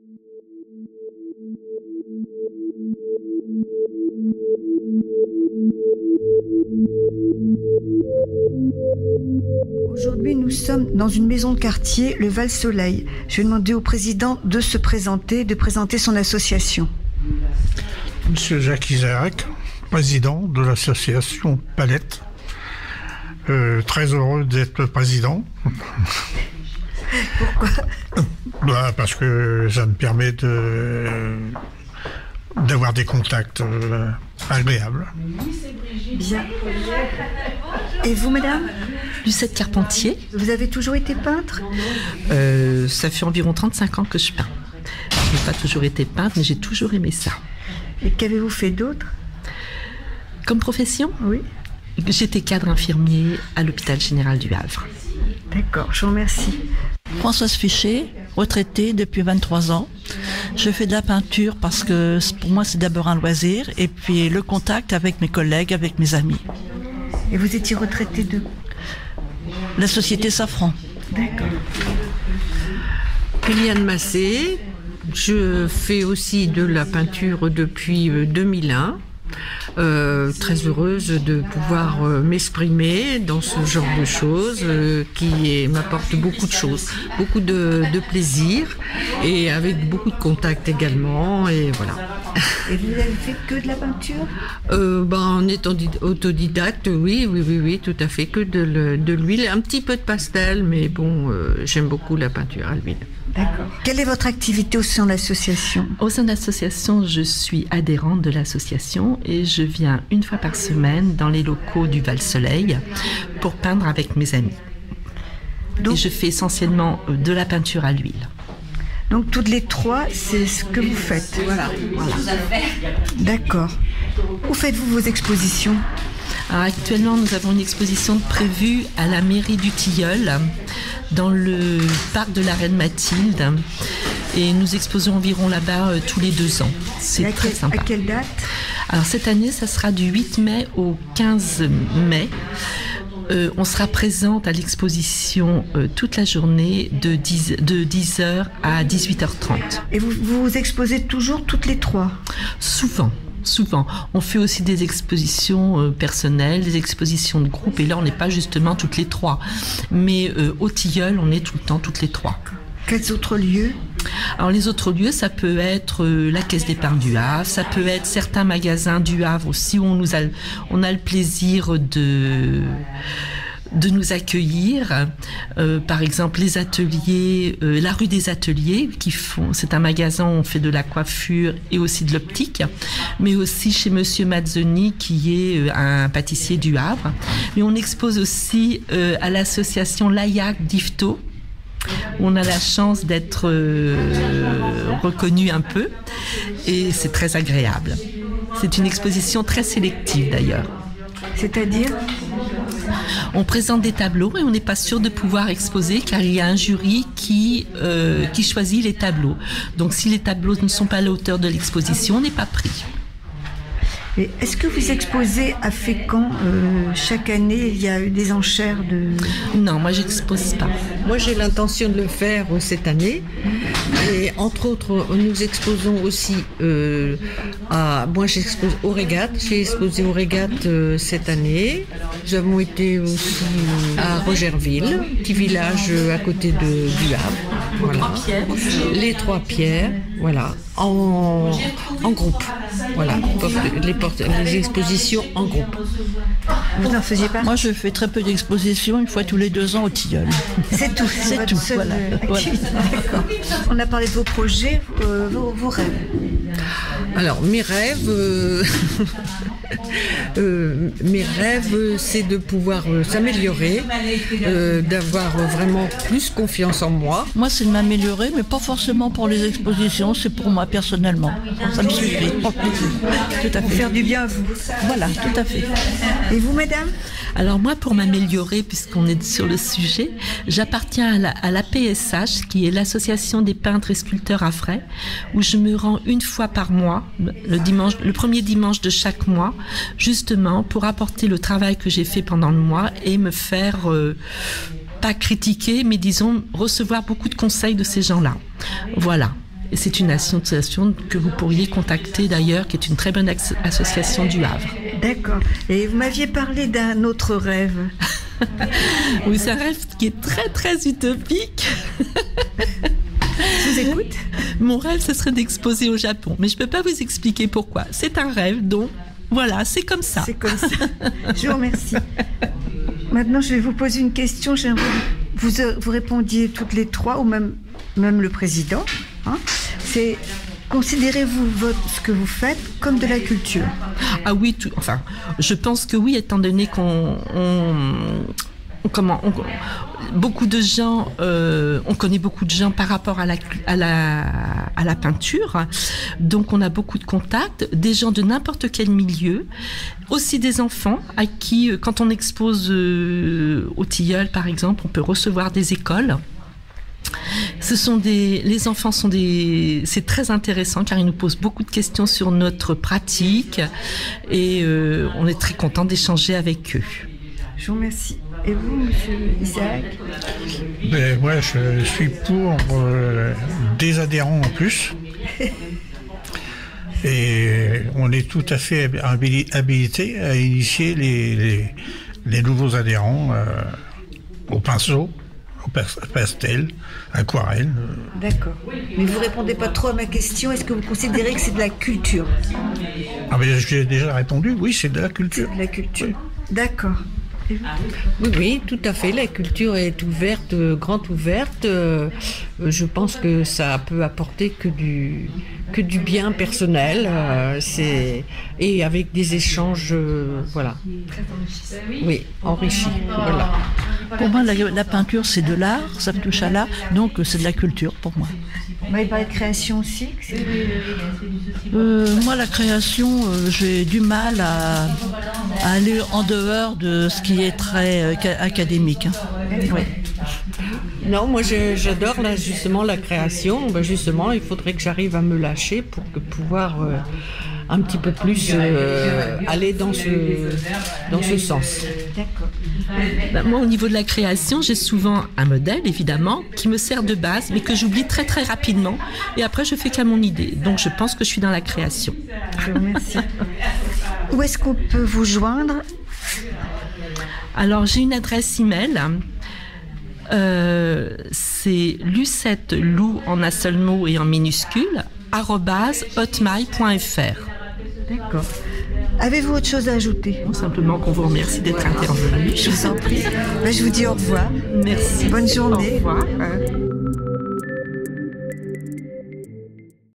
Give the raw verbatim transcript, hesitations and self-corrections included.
Aujourd'hui, nous sommes dans une maison de quartier, le Val-Soleil. Je vais demander au président de se présenter, de présenter son association. Monsieur Jacques Isaac, président de l'association Palette. Euh, très heureux d'être président. Pourquoi ? Bah, parce que ça me permet de, d'avoir des contacts euh, agréables. Bien. Et vous, madame ? Lucette Carpentier. Vous avez toujours été peintre ? euh, Ça fait environ trente-cinq ans que je peins. Je n'ai pas toujours été peintre, mais j'ai toujours aimé ça. Et qu'avez-vous fait d'autre ? Comme profession ? Oui. J'étais cadre infirmier à l'hôpital général du Havre. D'accord, je vous remercie. Françoise Fichet, retraitée depuis vingt-trois ans. Je fais de la peinture parce que pour moi c'est d'abord un loisir et puis le contact avec mes collègues, avec mes amis. Et vous étiez retraitée de ? La société Safran. D'accord. Eliane Massé, je fais aussi de la peinture depuis deux mille un. Euh, très heureuse de pouvoir euh, m'exprimer dans ce genre de choses euh, qui est, m'apporte beaucoup de choses, beaucoup de, de plaisir et avec beaucoup de contacts également, et voilà. Et vous avez fait que de la peinture ? euh, ben, En étant autodidacte, oui, oui, oui, oui, tout à fait, que de, le, de l'huile, un petit peu de pastel, mais bon, euh, j'aime beaucoup la peinture à l'huile. D'accord. Quelle est votre activité au sein de l'association ? Au sein de l'association, je suis adhérente de l'association et je viens une fois par semaine dans les locaux du Val-Soleil pour peindre avec mes amis. Donc, et je fais essentiellement de la peinture à l'huile. Donc toutes les trois, c'est ce que vous faites. Voilà. voilà. D'accord. Où faites-vous vos expositions ? Alors actuellement, nous avons une exposition prévue à la mairie du Tilleul, dans le parc de la Reine Mathilde. Et nous exposons environ là-bas euh, tous les deux ans. C'est très quel, sympa. À quelle date ? Alors cette année, ça sera du huit mai au quinze mai. Euh, on sera présente à l'exposition euh, toute la journée de dix heures à dix-huit heures trente. Et vous vous exposez toujours toutes les trois ? Souvent. Souvent. On fait aussi des expositions euh, personnelles, des expositions de groupe, et là on n'est pas justement toutes les trois. Mais euh, au Tilleul, on est tout le temps toutes les trois. Quels autres lieux ? Alors les autres lieux, ça peut être euh, la Caisse d'épargne du Havre, ça peut être certains magasins du Havre aussi où on, nous a, on a le plaisir de... de nous accueillir, euh, par exemple les ateliers, euh, la rue des ateliers qui font, c'est un magasin où on fait de la coiffure et aussi de l'optique, mais aussi chez Monsieur Mazzoni qui est euh, un pâtissier du Havre. Mais on expose aussi euh, à l'association Laillac d'Yvetot, où on a la chance d'être euh, reconnu un peu et c'est très agréable. C'est une exposition très sélective d'ailleurs. C'est-à-dire ? On présente des tableaux et on n'est pas sûr de pouvoir exposer car il y a un jury qui, euh, qui choisit les tableaux. Donc si les tableaux ne sont pas à la hauteur de l'exposition, on n'est pas pris. Et est-ce que vous exposez à Fécamp euh, chaque année ? Il y a eu des enchères de... Non, moi j'expose pas. Moi j'ai l'intention de le faire cette année. Et entre autres, nous exposons aussi euh, à... Moi j'expose aux régates. J'ai exposé aux régates euh, cette année. Nous avons été aussi à Rogerville, petit village à côté de, du Havre. Voilà. Les Trois Pierres, voilà, en, en groupe. Voilà, les, portes, les expositions en groupe. Vous n'en faisiez pas ? Moi, je fais très peu d'expositions, une fois tous les deux ans au Tilleul. C'est tout, c'est, c'est votre tout. seule Voilà. activité. Voilà. D'accord. On a parlé de vos projets, euh, vos, vos rêves. Alors, mes rêves, euh, euh, mes rêves, c'est de pouvoir euh, s'améliorer, euh, d'avoir vraiment plus confiance en moi. Moi, c'est de m'améliorer, mais pas forcément pour les expositions, c'est pour moi personnellement. Ça me suffit. Tout à fait. Faire du bien à vous. Voilà, tout à fait. Et vous, mesdames ? Alors moi, pour m'améliorer, puisqu'on est sur le sujet, j'appartiens à la, à l'A P S H, qui est l'association des peintres et sculpteurs havrais, où je me rends une fois par mois, le dimanche, le premier dimanche de chaque mois, justement pour apporter le travail que j'ai fait pendant le mois et me faire, euh, pas critiquer, mais disons recevoir beaucoup de conseils de ces gens-là. Voilà. Et c'est une association que vous pourriez contacter d'ailleurs, qui est une très bonne association du Havre. D'accord. Et vous m'aviez parlé d'un autre rêve. Oui, c'est un rêve qui est très très utopique. Je vous écoute. Mon rêve, ce serait d'exposer au Japon. Mais je ne peux pas vous expliquer pourquoi. C'est un rêve, donc voilà, c'est comme ça. C'est comme ça. Je vous remercie. Maintenant, je vais vous poser une question. J'aimerais que vous, vous répondiez toutes les trois, ou même, même le président. Hein. C'est, considérez-vous votre, ce que vous faites comme de la culture? Ah oui, tout, enfin, je pense que oui, étant donné qu'on... On, Comment on, beaucoup de gens, euh, on connaît beaucoup de gens par rapport à la, à, la, à la peinture, donc on a beaucoup de contacts, des gens de n'importe quel milieu, aussi des enfants à qui, quand on expose euh, au Tilleul par exemple, on peut recevoir des écoles. Ce sont des, les enfants sont des, c'est très intéressant car ils nous posent beaucoup de questions sur notre pratique et euh, on est très content d'échanger avec eux. Je vous remercie. Et vous, monsieur Isaac? Ben, moi, je suis pour euh, des adhérents en plus. Et on est tout à fait habilité à initier les, les, les nouveaux adhérents euh, au pinceau, au pastel, aquarelle. D'accord. Mais vous répondez pas trop à ma question. Est-ce que vous considérez que c'est de la culture? Ah ben, j'ai déjà répondu, oui, c'est de la culture. C'est de la culture. Oui. D'accord. Oui, oui, tout à fait. La culture est ouverte, euh, grande ouverte. Euh, je pense que ça peut apporter que du, que du bien personnel. Euh, c'est, et avec des échanges, euh, voilà. Oui, enrichis. Voilà. Pour moi, la, la peinture, c'est de l'art, ça me touche à l'art, donc c'est de la culture pour moi. Vous m'avez parlé de création aussi? euh, Moi, la création, euh, j'ai du mal à, à aller en dehors de ce qui est très euh, académique. Hein. Oui. Non, moi je, j'adore là, justement la création. Ben, justement, il faudrait que j'arrive à me lâcher pour que pouvoir euh, un petit peu plus euh, aller dans ce, dans ce sens. D'accord. Ben, moi, au niveau de la création, j'ai souvent un modèle, évidemment, qui me sert de base, mais que j'oublie très très rapidement. Et après, je fais qu'à mon idée. Donc, je pense que je suis dans la création. Je vous remercie. Où est-ce qu'on peut vous joindre? Alors, j'ai une adresse email. Euh, c'est lucette lou en un seul mot et en minuscule arobase hotmail point fr. D'accord. Avez-vous autre chose à ajouter? Bon, simplement qu'on vous remercie d'être intervenu. Je vous en prie. Ben, je vous dis au revoir. Merci. Bonne journée. Au revoir.